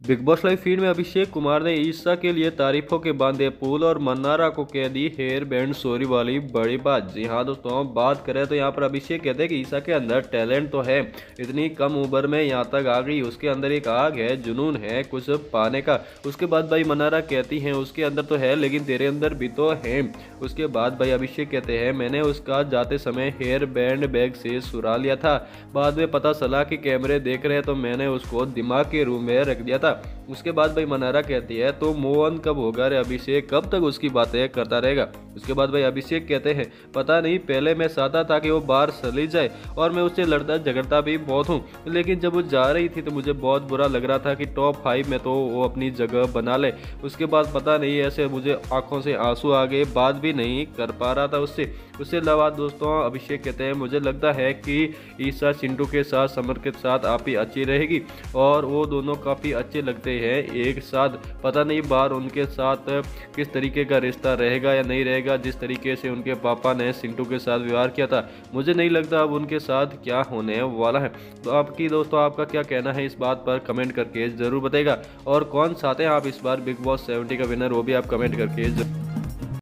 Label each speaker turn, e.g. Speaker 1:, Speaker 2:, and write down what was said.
Speaker 1: Big boss live feed में अभिषेक कुमार ने ईशा के लिए तारीफों के बांधे पुल और मन्नारा को कह दी हेयर बैंड सॉरी वाली बड़ी बात। जी हाँ दोस्तों, बात करें तो यहाँ पर अभिषेक कहते हैं कि ईशा के अंदर टैलेंट तो है, इतनी कम उम्र में यहाँ तक आ गई, उसके अंदर एक आग है, जुनून है कुछ पाने का। उसके बाद भाई मन्नारा कहती हैं उसके अंदर तो है लेकिन तेरे अंदर भी तो है। उसके बाद भाई अभिषेक कहते हैं मैंने उसका जाते समय हेयर बैंड बैग से सुरा लिया था, बाद में पता चला कि कैमरे देख रहे तो मैंने उसको दिमाग के रूम में रख दिया था। उसके बाद भाई मन्नारा कहती है तो मोहन कब होगा रे अभिषेक, कब तक उसकी बातें करता रहेगा। उसके बाद भाई अभिषेक कहते हैं पता नहीं, पहले मैं चाहता था कि वो बाहर चली जाए और मैं उससे लड़ता झगड़ता भी बहुत हूँ, लेकिन जब वो जा रही थी तो मुझे बहुत बुरा लग रहा था कि टॉप 5 में तो वो अपनी जगह बना ले। उसके बाद पता नहीं ऐसे मुझे आंखों से आंसू आ गए, बात भी नहीं कर पा रहा था उससे अलावा दोस्तों अभिषेक कहते हैं मुझे लगता है कि ईशा चिंटू के साथ समर के साथ आप ही अच्छी रहेगी और वो दोनों काफ़ी अच्छे लगते हैं एक साथ। पता नहीं बाहर उनके साथ किस तरीके का रिश्ता रहेगा या नहीं रहेगा, जिस तरीके से उनके पापा ने चिंटू के साथ व्यवहार किया था मुझे नहीं लगता अब उनके साथ क्या होने वाला है। तो आपकी दोस्तों आपका क्या कहना है इस बात पर कमेंट करके ज़रूर बताइएगा, और कौन चाहते हैं आप इस बार बिग बॉस 70 का विनर वो भी आप कमेंट करके